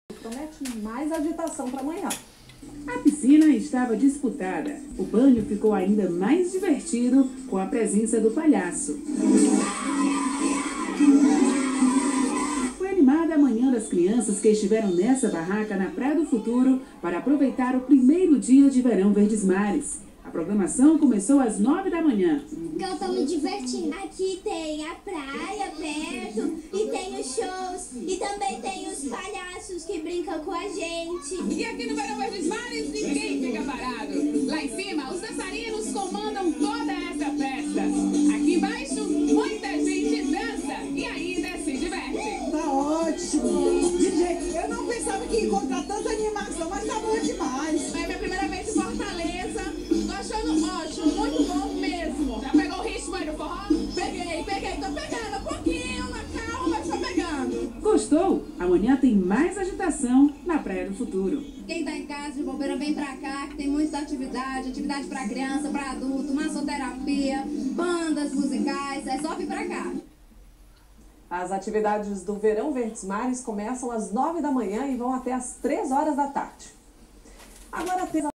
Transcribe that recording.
Promete mais agitação para amanhã. A piscina estava disputada. O banho ficou ainda mais divertido com a presença do palhaço. Foi animada a manhã das crianças que estiveram nessa barraca na Praia do Futuro para aproveitar o primeiro dia de verão Verdes Mares. A programação começou às 9 da manhã. Eu tô me divertindo. Aqui tem a praia perto, e tem os shows, e também tem os palhaços que brincam com a gente. E aqui no Verão Verdes Mares ninguém fica parado. Lá em cima, os dançarinos comandam toda essa festa. Aqui embaixo, muita gente dança e ainda se diverte. Tá ótimo. DJ, eu não pensava que ia encontrar tanta animação, mas tá bom demais. É minha primeira vez em Fortaleza. Tô achando ótimo, muito bom mesmo. Já pegou o ritmo aí do forró? Peguei. Tô pegando um pouquinho na calma, mas tô pegando. Gostou? Amanhã tem mais agitação na Praia do Futuro. Quem tá em casa de bobeira vem pra cá, que tem muita atividade pra criança, pra adulto, massoterapia, bandas musicais, é só vir pra cá. As atividades do Verão Verdes Mares começam às 9 da manhã e vão até às 3 horas da tarde. Agora,